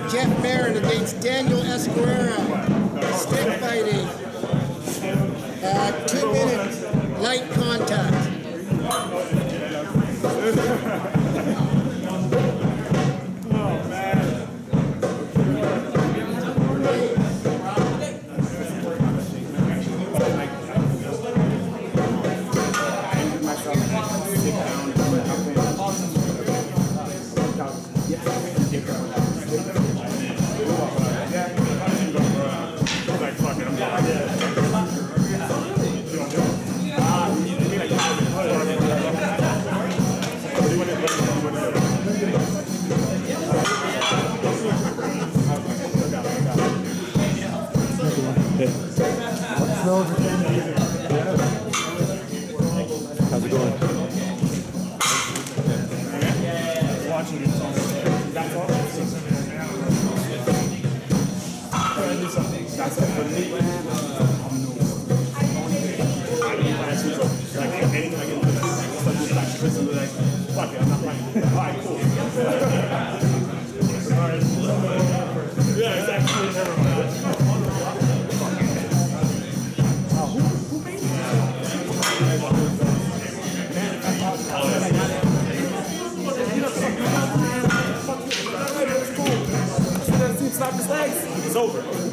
Jeff Barron against Daniel Escarrera. Stick fighting. 2 minute light contact. How's it going? Watching it. That's all. That's it for me. Like anything I can do, like fuck it, I'm not playing. Alright, cool. Yeah, exactly. Never mind. Stop his legs. It's over.